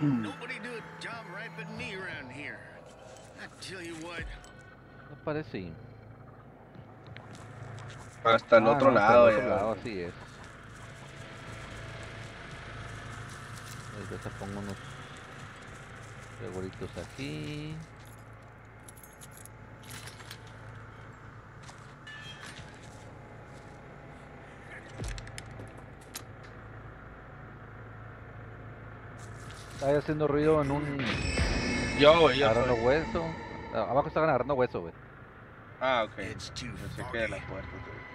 Nobody do a job right but me around here. I tell you what. Me parece. Hasta el otro no, lado, hasta el otro ya. lado, así es. Ahorita te pongo unos seguritos aquí. Está haciendo ruido en un... Yo agarrando soy. hueso. Abajo están agarrando hueso, güey. Ah, ok. It's too Yo sé que foggy. de la puerta.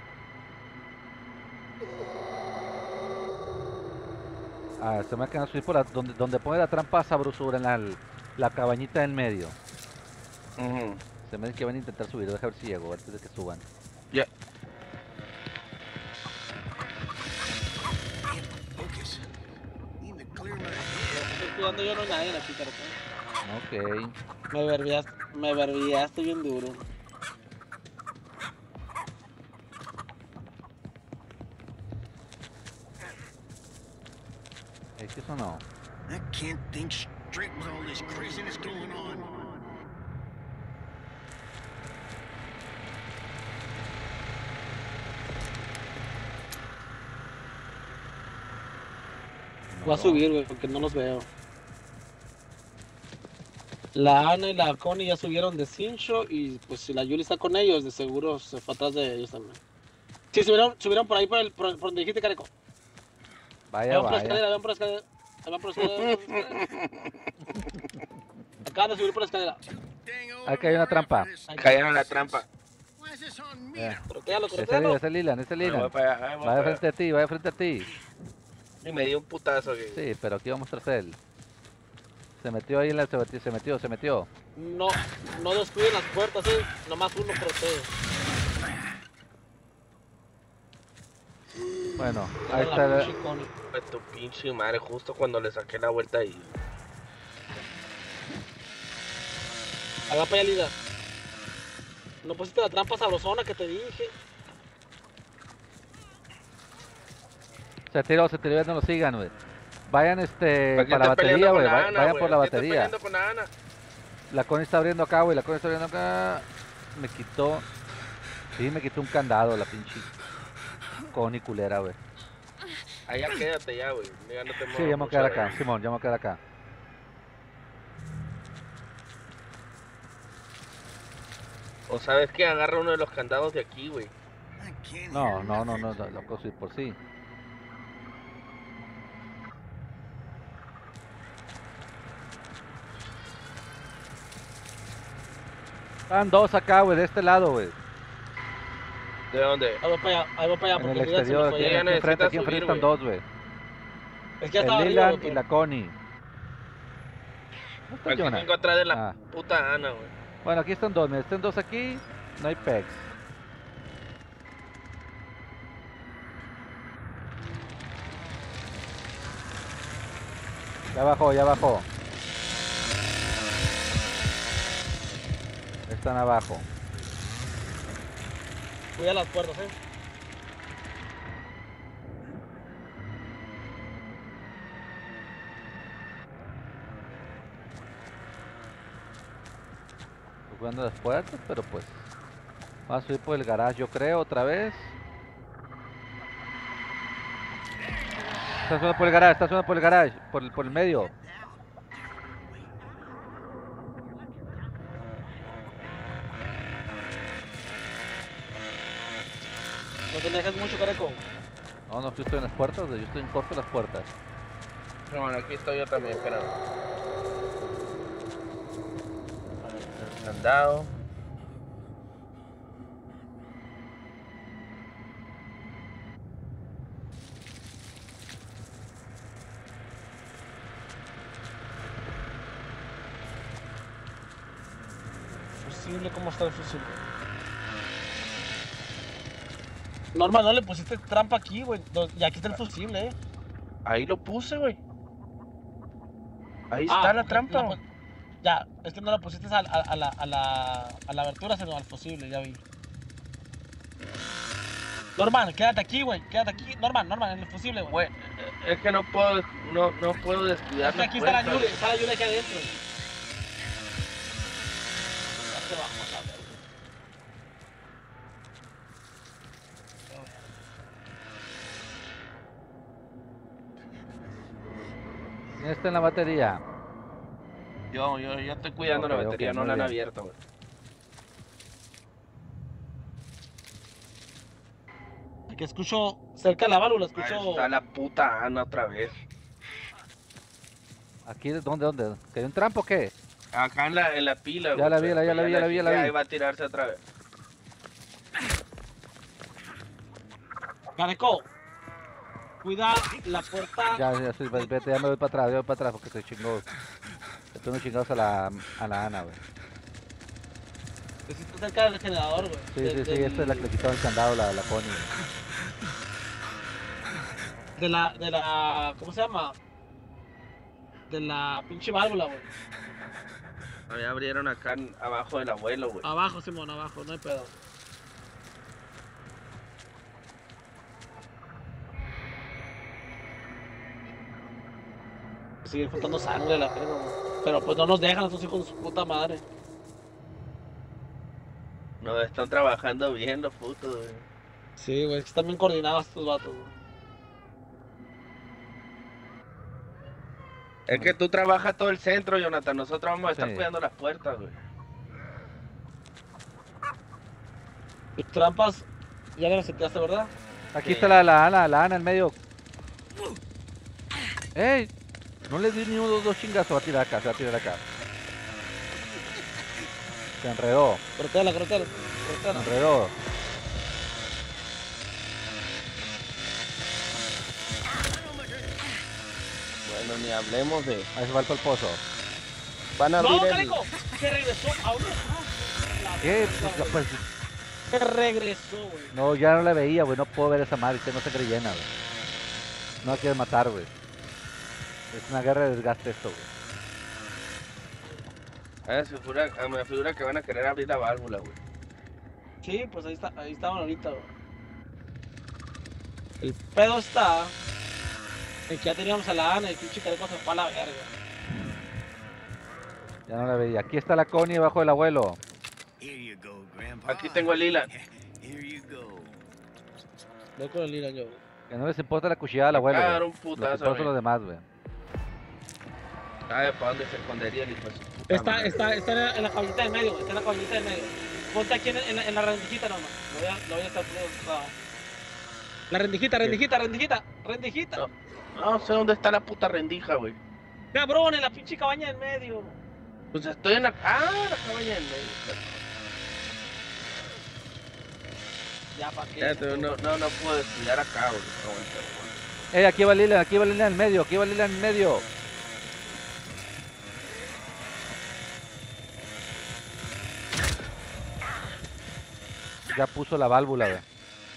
Se me quedan subir por donde pone la trampa sabrosura en la cabañita en medio. Se me dice que van a intentar subir, deja ver si llego antes de que suban. Ya. Focus. Need to clear my head. Estoy cuidando yo, no hay nadie aquí, caracol. Ok. Me verbiaste bien duro. ¿Qué sonó? I can't think straight with all this craziness going on. Voy a subir, güey, porque no los veo. La Ana y la Connie ya subieron de Cincho y pues si la Yuli está con ellos, de seguro se fue atrás de ellos también. Sí, subieron por ahí por donde dijiste, Careco. Vaya, Van por la escalera, vaya. van por la escalera. Van por la escalera. Acaban de subir por la escalera. Aquí hay una trampa. Cayeron en la trampa. Why is this on me Yeah. now? Trotealo, Ese trotealo. es Lilan, ese es Voy Lilan. para allá, voy Va de para frente a ti, va de frente a ti. allá. Y me dio un putazo aquí. Sí, pero aquí vamos tras él. Se metió ahí en la... Se metió. No descuiden las puertas, nomás uno protege. Bueno, ahí Era está. la pinche Connie. Fue tu pinche madre, justo cuando le saqué la vuelta ahí. Ahí va para allá, Lida. No pusiste la trampa sabrosona que te dije. Se tiró, ya no lo sigan, güey. Vayan ¿Para para qué la estás batería, peleando güey. con Ana, Vayan güey? por la ¿Por qué estás batería. peleando con Ana? La Connie está abriendo acá, güey. La Connie está abriendo acá. Me quitó. Sí, me quitó un candado, la pinche Connie culera, güey. Allá quédate ya, güey. Ya no te Sí, muevas ya me voy a mucho quedar de acá, ahí. Simón, ya me voy a quedar acá. O sabes que agarra uno de los candados de aquí, güey. I can't No, hear lo nothing. puedo subir por sí. Están dos acá, güey, de este lado, güey. ¿De dónde? Ahí voy para allá, En porque el Lida se me exterior, fue aquí, allá. Ya necesitas aquí enfrente subir, están güey. dos, güey. Es que ya El estaba arriba, Lilan güey. y la Connie. ¿Dónde está Aquí Jonah? vengo atrás de la Ah. puta Ana, güey. Bueno, aquí están dos, mira, están dos aquí, no hay pegs. Ya bajó, ya bajó. Están abajo. Cuida las puertas, Estoy jugando las puertas, pero pues... Vamos a subir por el garage, yo creo, otra vez. Está subiendo por el garage, por el medio. No te dejes mucho, Careco. No, yo estoy en las puertas, yo estoy en corto de las puertas. No, bueno, aquí estoy yo también, espera. El candado. Fusible, ¿cómo está el fusible? Norma, no le pusiste trampa aquí, güey. Y aquí está el fusible, Ahí lo puse, güey. Ahí está la ok, trampa, güey. Ya, es que no la pusiste a la abertura, sino al fusible, ya vi. Norman, quédate aquí, güey. Quédate aquí. Norman, en el fusible, güey. Güey, Es que no puedo descuidar. Es que aquí está la Yule aquí adentro. Ya se bajó, a ver. ¿Quién está en la batería? Yo estoy cuidando la Ok, batería, ok, no muy la han bien. abierto, güey. Que escucho cerca de la válvula, Ahí escucho. está la puta Ana otra vez. ¿Aquí? ¿Dónde? ¿Que hay un trampo o qué? Acá en la pila, güey. Ya la vi, pero ya la vi, ya la vi, ya la vi. Ahí va a tirarse otra vez. Careco, cuida la puerta. Ya, sí, vete, ya me voy para atrás porque se chingó. Estoy unos chingados a la Ana, güey. Que si está cerca del generador, güey. Sí, esta es la que le quitó el candado, la Connie. De la. ¿Cómo se llama? De la pinche válvula, güey. Ahí abrieron acá abajo del abuelo, güey. Abajo, Simón, abajo, no hay pedo. Sigue juntando sangre la verga, güey. Pero pues no nos dejan estos hijos de su puta madre. No, están trabajando bien los putos, güey. Sí, güey, están bien coordinados estos vatos, güey. Es que tú trabajas todo el centro, Jonathan. Nosotros vamos a estar Sí. cuidando las puertas, güey. Tus trampas ya las seteaste, ¿verdad? Aquí Sí. está la Ana en medio. ¡Ey! No le di ni uno, dos chingazos. Se va a tirar acá. Se enredó. Cortala. Se enredó. Bueno, ni hablemos de... Ahí se va el pozo. Van a abrir ¡No, el... Caleco! ¡Que regresó! ¡Ahora! ¿Qué? Pues, ¡Que regresó, güey! no, ya no la veía, güey. No puedo ver esa madre. Tengo sangre llena, güey. No la quieres matar, güey. Es una guerra de desgaste esto, güey. Me figura que van a querer abrir la válvula, güey. Sí, pues ahí estaban ahorita, güey. El pedo está en que ya teníamos a la Ana y el pinche Caleco se fue a la verga. Ya no la veía. Aquí está la Connie bajo el abuelo. Here you go, Grandpa. Aquí tengo el Lilan. Here you go. Voy con el Lira yo, güey. Que no les importa la cuchillada al abuelo, Dar güey. un Lo que putazo, importa son los güey. demás, güey. ¿Sabe para dónde se escondería el hijo de su puta Está madre? en la caballita del medio, güey. Está en la caballita del medio. Ponte aquí en la rendijita nomás. Lo voy a estar poniendo. La rendijita. No sé dónde está la puta rendija, güey. Cabrón, en la pinche cabaña del medio. Pues estoy en la... Ah, la cabaña en medio. Ya, ¿para qué? Ya, no puedo descuidar acá, güey. Aguanta, aguanta. Aquí va Lila en medio. Ya puso la válvula, güey.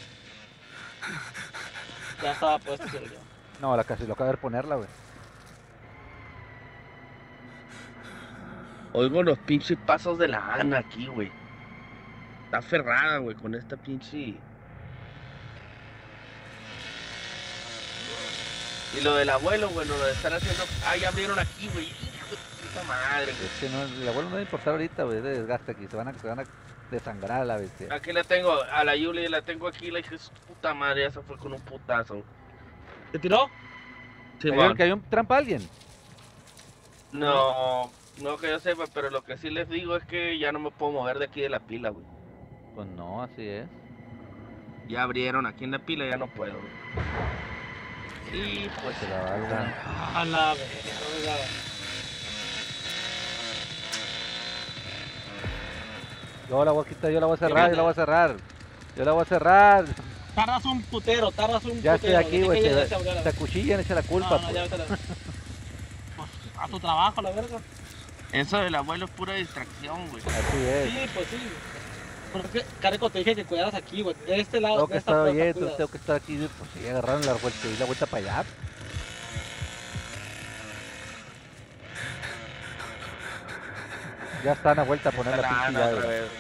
Ya estaba puesto, sí, yo. No, la casi lo acaba de ponerla, güey. Oigo los pinches pasos de la Ana aquí, güey. Está aferrada, güey, con esta pinche... Y lo del abuelo, güey, lo están haciendo... Ah, ya abrieron aquí, güey. Hijo de puta madre, güey. Es que no, el abuelo no va a importar ahorita, güey. Es de desgaste aquí. Se van a desangrar a la bestia. Aquí la tengo, a la Yuli la tengo aquí, la hija de su puta madre, ya se fue con un putazo. ¿Te tiró? Que hay un trampa a alguien. No que yo sepa, pero lo que sí les digo es que ya no me puedo mover de aquí de la pila, güey. Pues no, así es. Ya abrieron aquí en la pila, ya no puedo, güey. Y pues Se la valga. A la verga. Yo la voy a quitar, yo la voy a cerrar. Tardas un putero. Ya estoy aquí, güey. Te Te acuchillan, echa la culpa, No, ya pues. vete a la... Pues, a tu trabajo, la verga. eso del abuelo es pura distracción, güey. Así es. Sí, pues sí. Pero es que, Careco, te dije que cuidaras aquí, güey. De este lado, Tengo de que esta estar puerta, oyendo, cuidas. tengo que estar aquí, pues sí, agarraron la vuelta y la vuelta para allá. Ya están a vuelta a poner la pinche Ana otra llave. vez.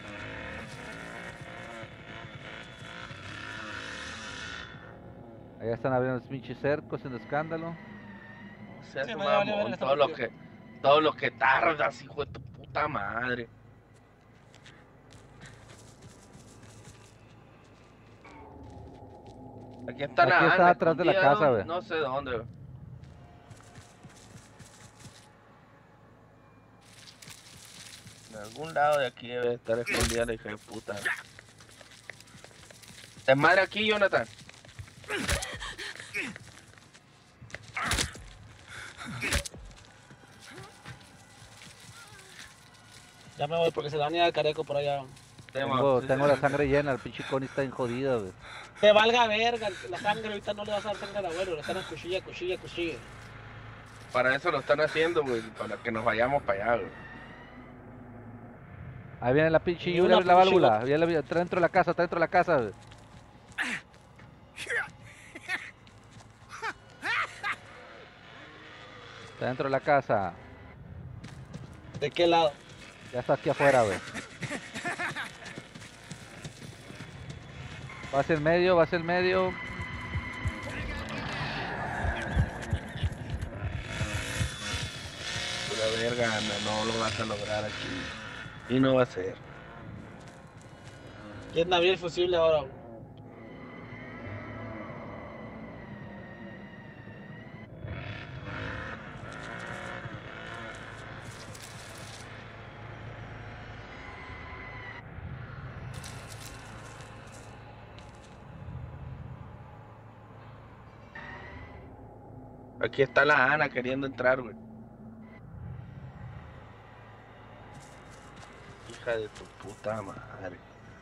Ahí Ya están abriendo los pinches cercos haciendo escándalo. O sea, Sí, tu no, ya valió mamón, verga esta partida. todo lo que tardas, hijo de tu puta madre. Aquí está Aquí la está Ana, atrás de la escondida, casa, güey. no sé dónde, güey. En algún lado de aquí debe estar escondida la hija de puta. ¿Es madre aquí, Jonathan? Ya me voy porque se la van a ir al careco por allá. Tengo la sangre llena, el pinche Connie está jodida, güey. Te valga verga, la sangre ahorita no le vas a dar sangre al abuelo, le están a cuchilla, cuchilla, cuchilla. Para eso lo están haciendo, güey, para que nos vayamos para allá, güey. Ahí viene la pinche Ni Yuri, una abre la pinche válvula. gota. Está dentro de la casa, está dentro de la casa, güey. Está dentro de la casa. ¿De qué lado? Ya está aquí afuera, güey. Va hacia el medio, va hacia el medio. Pura verga, Ana, no lo vas a lograr aquí. Y no va a ser. ¿Quién abrir el fusible ahora? Güey? Aquí está la Ana queriendo entrar, güey. Hija de tu puta madre.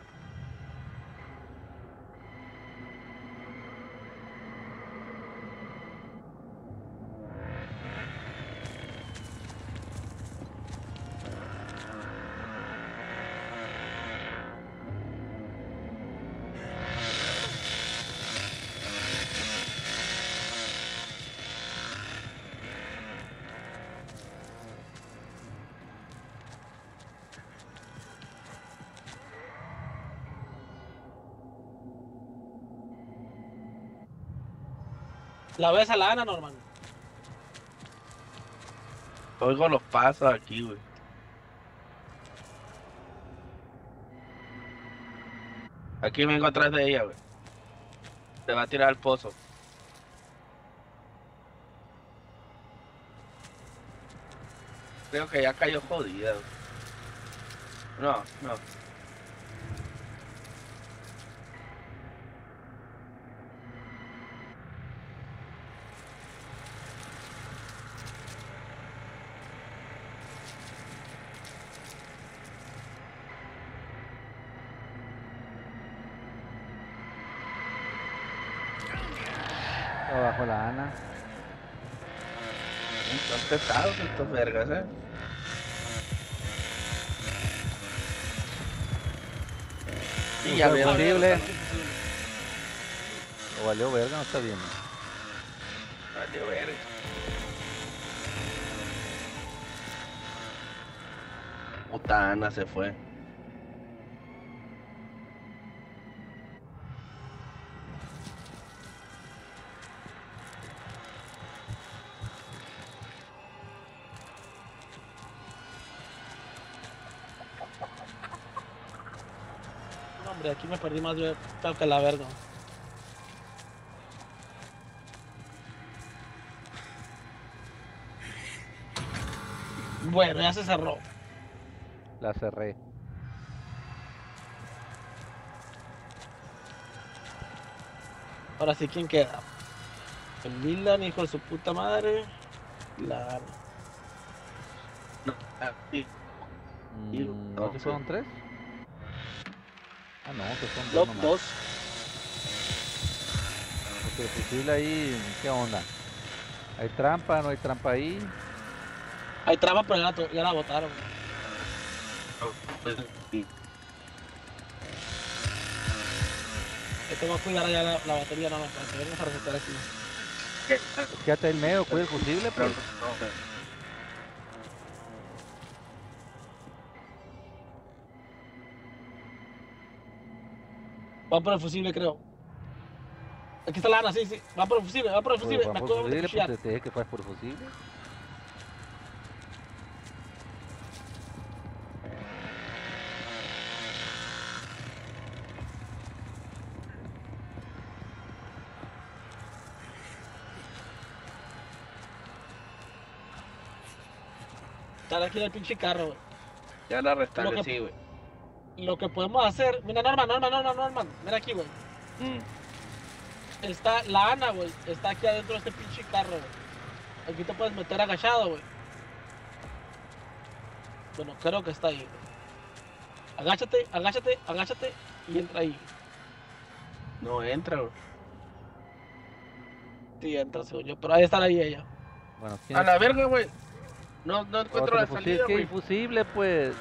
La ves a la Ana, Norman. Oigo los pasos aquí, güey. Aquí vengo atrás de ella, güey. Te va a tirar al pozo. Creo que ya cayó jodida, güey. No, no. Abajo la Ana. Están pesados estos vergas, Y ya Usa vieron. fusible. O valió verga, no está bien. Valió verga. Puta Ana se fue. No, hombre, aquí me perdí más yo que la verga. Bueno, ya se cerró. La cerré. Ahora sí, ¿quién queda? El Milan, hijo de su puta madre. La Ana. No, aquí. ¿No que fueron 3? Ah, no, que son 2 Block nomás. 2. Porque el fusible ahí, ¿qué onda? ¿Hay trampa? ¿No hay trampa ahí? Hay trama, pero ya la botaron. Que tengo que cuidar ya la batería, no, para que vengas a resetar aquí. Quédate ahí en medio, cuida el fusible, pues. Va por el fusible, creo. Aquí está la Ana, sí, sí. Va por el fusible, va por el Pues, fusible. va Me por acabo de fusible, cuchillar. pues te dije que fueras por fusible. Está aquí en el pinche carro, güey. Ya la Lo que- restablecí, güey. Lo que podemos hacer. Mira, Norman. Mira aquí, güey. Está la Ana, güey. Está aquí adentro de este pinche carro, güey. Aquí te puedes meter agachado, güey. Bueno, creo que está ahí, güey. Agáchate y entra ahí. No entra, güey. Sí, entra, según yo. Pero ahí está ahí ella. Bueno, ¿quién A es? la verga, güey. No encuentro Otro la fusil, salida, ¿qué güey. infusible, pues?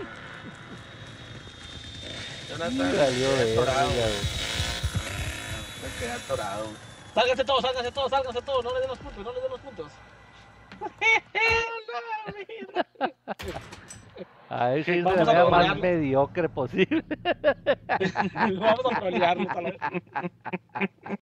Jonathan, Salió me de quedé atorado, verga, güey. güey. Me quedé atorado, güey. Sálganse todos. No le den los puntos. A ver si es de Vamos la a manera más trolearlo. mediocre posible. Vamos a trolearlos a la vez.